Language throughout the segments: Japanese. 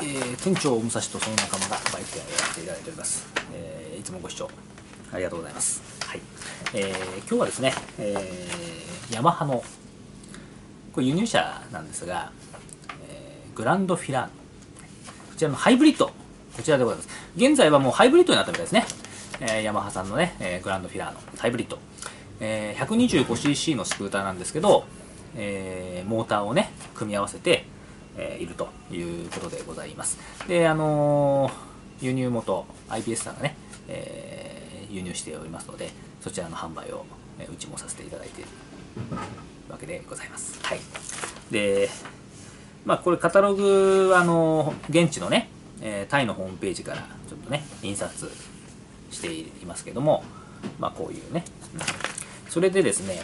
店長武蔵とその仲間がバイク屋をやっていただいております。いつもご視聴ありがとうございます。はい。今日はですね、ヤマハのこれ輸入車なんですが、グランドフィラーノ、こちらのハイブリッド、こちらでございます。現在はもうハイブリッドになったみたいですね。ヤマハさんのね、グランドフィラーノハイブリッド、125cc のスクーターなんですけど、モーターをね組み合わせて、いるということでございます。で、輸入元 IPS さんがね、輸入しておりますので、そちらの販売を、うちもさせていただいているわけでございます。はい。で、まあこれカタログ現地のね、タイのホームページからちょっとね印刷していますけども、まあこういうね、それでですね、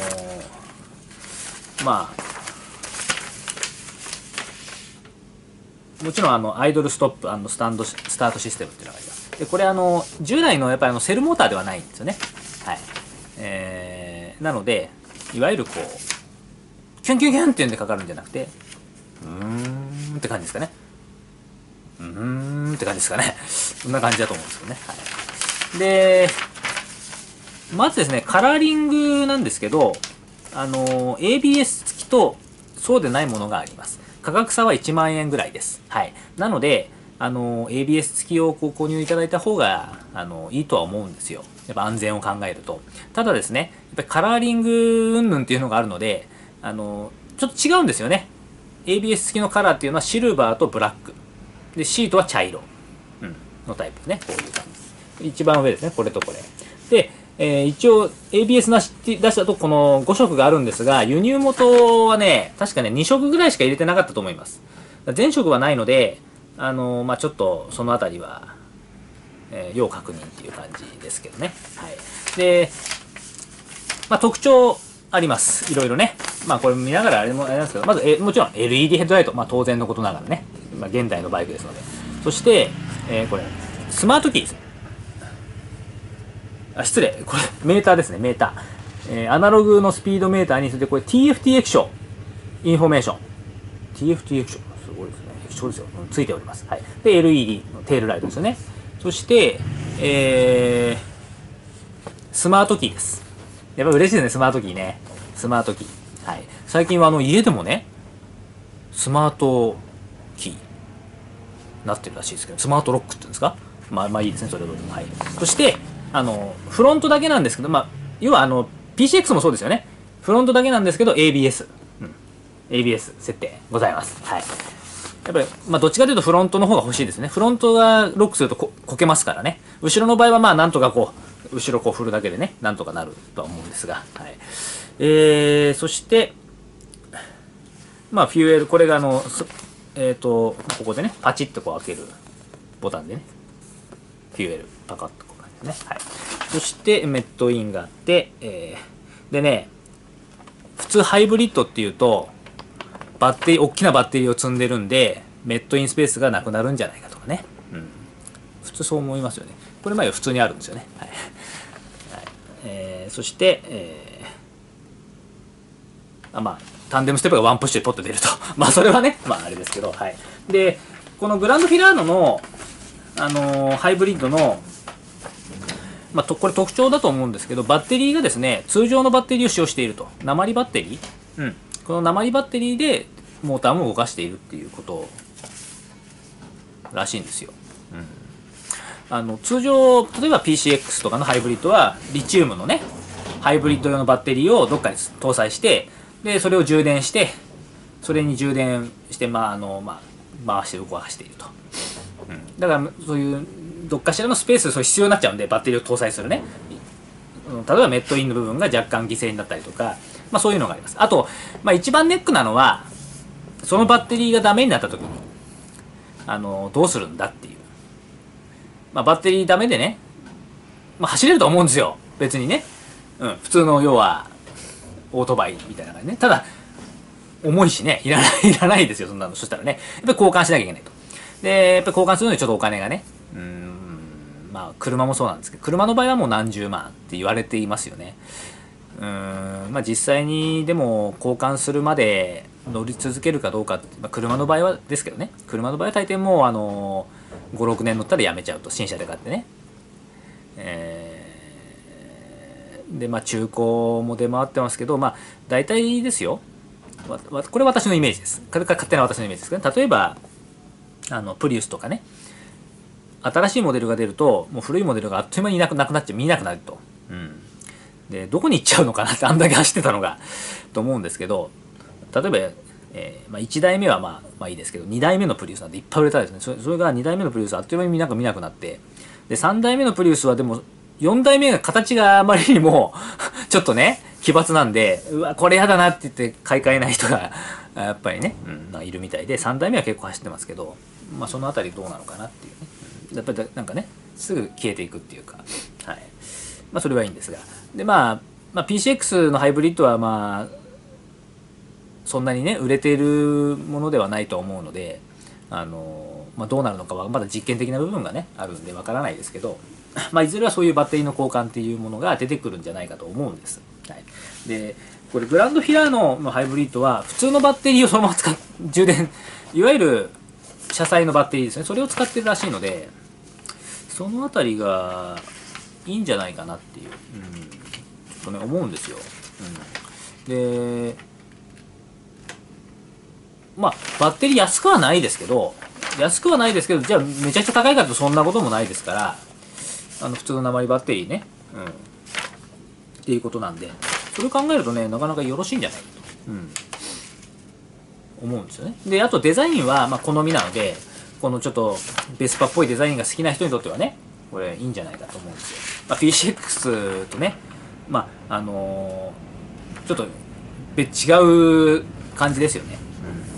まあもちろんアイドルストップ&スタートシステムっていうのがあります。でこれ従来のやっぱりセルモーターではないんですよね。はい。なのでいわゆるこうキュンキュンキュンっていうんでかかるんじゃなくて、って感じですかね。って感じですかね。そんな感じだと思うんですよね。はい。で、まずですね、カラーリングなんですけど、ABS 付きとそうでないものがあります。価格差は1万円ぐらいです。はい。なので、ABS 付きを購入いただいた方が、いいとは思うんですよ。やっぱ安全を考えると。ただですね、やっぱりカラーリング云々っていうのがあるので、ちょっと違うんですよね。ABS 付きのカラーっていうのはシルバーとブラック。で、シートは茶色。のタイプですね。こういう感じ。一番上ですね。これとこれ。で、一応 ABS 出したとこの5色があるんですが、輸入元はね、確かね、2色ぐらいしか入れてなかったと思います。全色はないので、まあ、ちょっとそのあたりは、要確認っていう感じですけどね。はい。で、まあ、特徴あります。いろいろね。まあ、これ見ながらあれもあれなんですけど、まず、もちろん LED ヘッドライト。まあ、当然のことながらね。まあ、現代のバイクですので。そして、これ、スマートキーです。失礼。これ、メーターですね、メーター。アナログのスピードメーターに、それでこれ TFT 液晶、インフォメーション。TFT 液晶。すごいですね。液晶ですよ。ついております。はい。で、LED のテールライトですよね。そして、スマートキーです。やっぱ嬉しいですね、スマートキーね。スマートキー。はい。最近は家でもね、スマートキー、なってるらしいですけど、スマートロックっていうんですか。まあいいですね、それぞれ。はい。そして、フロントだけなんですけど、まあ、要はPCX もそうですよね。フロントだけなんですけど、ABS。ABS 設定ございます。はい。やっぱり、まあ、どっちかというとフロントの方が欲しいですね。フロントがロックするとこけますからね。後ろの場合は、まあ、なんとかこう、後ろこう振るだけでね、なんとかなるとは思うんですが。はい。そして、まあ、フューエル、これがここでね、パチッとこう開けるボタンでね、フューエル、パカッとこう感じですね。はい。そして、メットインがあって、でね、普通ハイブリッドっていうと、大きなバッテリーを積んでるんで、メットインスペースがなくなるんじゃないかとかね。普通そう思いますよね。これ前は普通にあるんですよね。はい。そして、まあ、タンデムステップがワンプッシュでポッと出ると。まあ、それはね、まあ、あれですけど、はい。で、このグランドフィラーノの、ハイブリッドの、まあ、これ特徴だと思うんですけど、バッテリーがですね、通常のバッテリーを使用していると。鉛バッテリーこの鉛バッテリーでモーターも動かしているっていうことらしいんですよ。通常、例えば PCX とかのハイブリッドは、リチウムのね、ハイブリッド用のバッテリーをどっかに搭載して、で、それを充電して、それに充電して、回して動かしていると。だから、そういう、どっかしらのスペース、必要になっちゃうんで、バッテリーを搭載するね。例えば、メットインの部分が若干犠牲になったりとか、まあそういうのがあります。あと、まあ一番ネックなのは、そのバッテリーがダメになった時に、どうするんだっていう。まあバッテリーダメでね、まあ走れると思うんですよ。別にね。普通の要は、オートバイみたいな感じね。ただ、重いしね、いらないですよ、そんなの。そしたらね、やっぱり交換しなきゃいけないと。で、やっぱり交換するのにちょっとお金がね、まあ車もそうなんですけど、車の場合はもう何十万って言われていますよね。まあ実際にでも交換するまで乗り続けるかどうかって、まあ、車の場合はですけどね、車の場合は大抵もう5、6年乗ったらやめちゃうと、新車で買ってね。で、まあ中古も出回ってますけど、まあ大体ですよ。これ私のイメージです。これから勝手な私のイメージですけど、ね、例えば、プリウスとかね、新しいモデルが出ると、もう古いモデルがあっという間になくなっちゃう、見なくなると。うん。で、どこに行っちゃうのかなって、あんだけ走ってたのが、と思うんですけど、例えば、まあ、1代目はまあいいですけど、2代目のプリウスなんていっぱい売れたですね。それが2代目のプリウスあっという間に見なくなって、で、3代目のプリウスはでも、4代目が形があまりにもちょっとね、奇抜なんで、うわ、これやだなって言って買い替えない人が、やっぱりね、いるみたいで、3代目は結構走ってますけど、まあそのあたりどうなのかなっていうね。やっぱりなんかね、すぐ消えていくっていうか、はい。まあそれはいいんですが。で、まあ PCX のハイブリッドはまあ、そんなにね、売れているものではないと思うので、まあどうなるのかはまだ実験的な部分がね、あるんでわからないですけど、まあ、いずれはそういうバッテリーの交換っていうものが出てくるんじゃないかと思うんです。はい、で、これグランドフィラーノのハイブリッドは普通のバッテリーをそのまま充電、いわゆる車載のバッテリーですね。それを使ってるらしいので、そのあたりがいいんじゃないかなっていう、ちょっとね、思うんですよ。で、まあ、バッテリー安くはないですけど、じゃあめちゃくちゃ高いかとそんなこともないですから、普通の鉛バッテリーね、っていうことなんで、それを考えるとね、なかなかよろしいんじゃないかと、思うんですよね。で、あとデザインは、まあ、好みなので、このちょっとベスパっぽいデザインが好きな人にとってはね、これいいんじゃないかと思うんですよ。まあ、PCX とね、まあ、ちょっと違う感じですよね。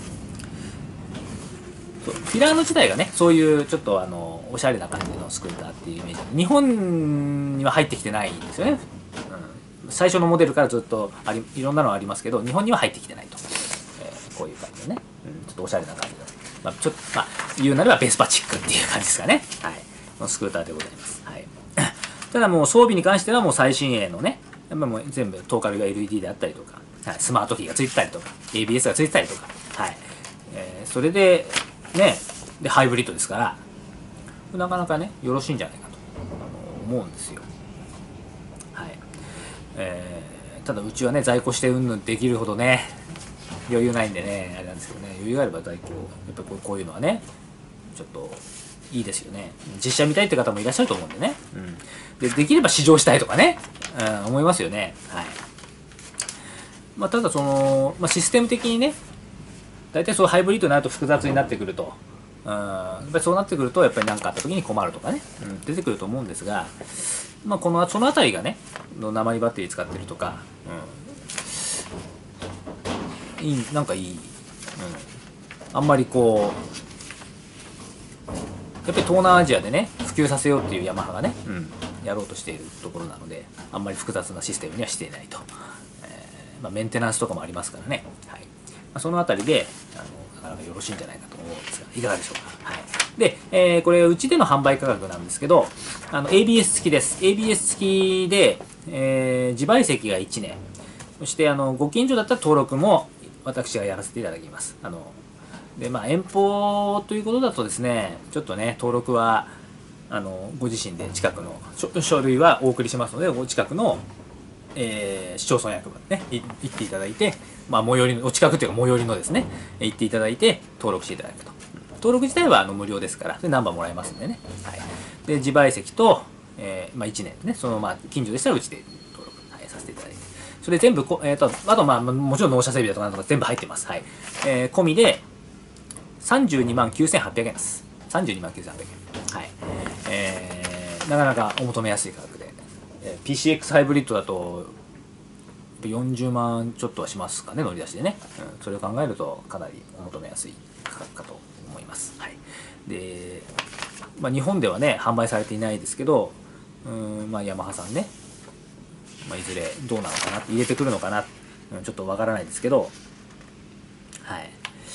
フィラーノ自体がね、そういうちょっとおしゃれな感じのスクーターっていうイメージ。日本には入ってきてないんですよね。最初のモデルからずっといろんなのありますけど、日本には入ってきてないと。こういう感じでね、ちょっとおしゃれな感じの。まあ、言うなればベスパチックっていう感じですかね。はい。のスクーターでございます。はい。ただもう装備に関してはもう最新鋭のね、やっぱもう全部トーカルが LED であったりとか、はい、スマートキーがついてたりとか、ABS がついてたりとか、はい。それで、ね、でハイブリッドですからなかなかねよろしいんじゃないかと思うんですよ。はい。ただうちはね在庫してうんぬんできるほどね余裕ないんでねあれなんですけどね、余裕があれば在庫やっぱこういうのはねちょっといいですよね。実写見たいって方もいらっしゃると思うんでね、できれば試乗したいとかね、思いますよね。はい。まあ、ただその、まあ、システム的にね大体そうハイブリッドになると複雑になってくると、やっぱりそうなってくるとやっぱり何かあった時に困るとかね、出てくると思うんですが、まあ、その辺りがね鉛バッテリー使ってるとか、なんかいい、あんまりこうやっぱり東南アジアでね普及させようっていうヤマハがね、やろうとしているところなのであんまり複雑なシステムにはしていないと、まあ、メンテナンスとかもありますからね、はい。そのあたりでなかなかよろしいんじゃないかと思うんですがいかがでしょうか。はい。で、これうちでの販売価格なんですけどABS 付きです。 ABS 付きで、自賠責が1年、そしてご近所だったら登録も私がやらせていただきます。でまあ遠方ということだとですねちょっとね登録はご自身で近くの書類はお送りしますのでご近くの市町村役場ね行っていただいて、まあ、最寄りのお近くというか最寄りのですね行っていただいて登録していただくと。登録自体は無料ですからでナンバーもらえますんでね、はい。で自賠責と、まあ、1年ねそのまあ近所でしたらうちで登録、はい、させていただいてそれ全部あとまあもちろん納車整備だとかなんとか全部入ってます。はい。込みで32万9800円です。32万9800円。はい。なかなかお求めやすい価格で、PCX ハイブリッドだと40万ちょっとはしますかね乗り出しでね、それを考えるとかなりお求めやすい価格かと思います。はい。で、まあ、日本ではね販売されていないですけどまあヤマハさんね、まあ、いずれどうなのかなって入れてくるのかな、ちょっとわからないですけど、はい。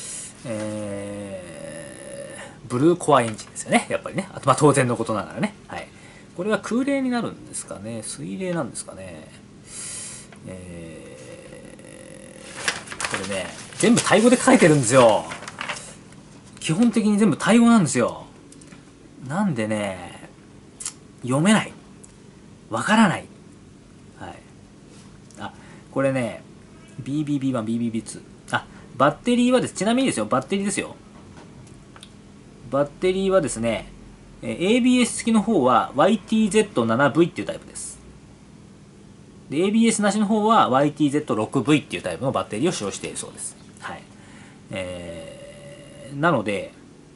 ブルーコアエンジンですよねやっぱりね。あとまあ当然のことながらね、はい。これは空冷になるんですかね水冷なんですかね。これね全部タイ語で書いてるんですよ。基本的に全部タイ語なんですよ。なんでね、読めない。わからない。はい。あ、これね、BBB1、BBB2。あ、バッテリーはです。ちなみにですよ、バッテリーですよ。バッテリーはですね、ABS 付きの方は YTZ7V っていうタイプです。で、ABS なしの方は YTZ6V っていうタイプのバッテリーを使用しているそうです。はい。なので、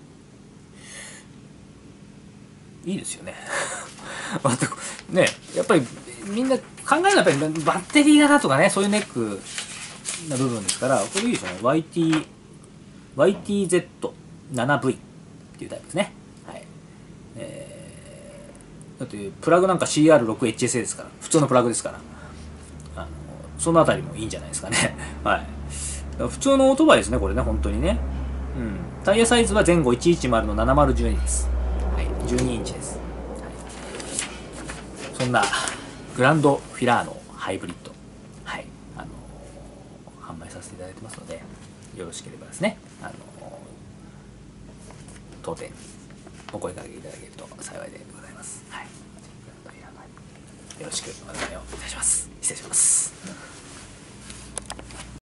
いいですよね。ね、やっぱりみんな考えるのはやっぱりバッテリーがなとかね、そういうネックな部分ですから、これいいですよね。YTZ7V っていうタイプですね。はい。だってプラグなんか CR6HSA ですから、普通のプラグですから、そのあたりもいいんじゃないですかね。はい。普通のオートバイですね、これね、本当にね。うん。タイヤサイズは前後110の7012です。はい。12インチです。はい、そんな、グランドフィラーノハイブリッド。はい。販売させていただいてますので、よろしければですね、当店、お声掛けいただけると幸いでございます。はい。よろしくお願いをいたします。失礼します。